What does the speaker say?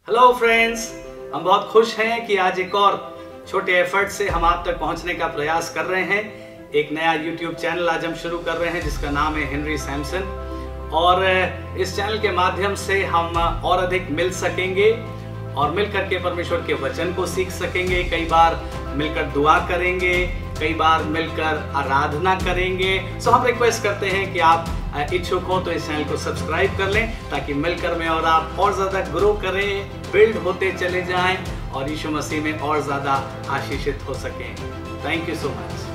Hello friends, हम बहुत खुश हैं कि आज एक और छोटे एफर्ट से हम आप तक पहुंचने का प्रयास कर रहे हैं। एक नया यूट्यूब चैनल आज हम शुरू कर रहे हैं जिसका नाम है हेनरी सैमसन। और इस चैनल के माध्यम से हम और अधिक मिल सकेंगे और मिल करके परमेश्वर के वचन को सीख सकेंगे। कई बार मिलकर दुआ करेंगे, कई बार मिलकर आराधना करेंगे। सो हम रिक्वेस्ट करते हैं कि आप इच्छुक हो तो इस चैनल को सब्सक्राइब कर लें ताकि मिलकर मैं और आप और ज़्यादा ग्रो करें, बिल्ड होते चले जाएं और यीशु मसीह में और ज़्यादा आशीषित हो सकें। Thank you so much.